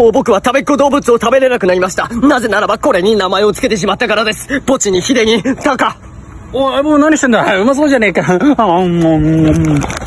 もう僕は食べっ子動物を食べれなくなりました。なぜならばこれに名前を付けてしまったからです。ポチにヒデにタカ。 おい、もう何してんだ。うまそうじゃねえか。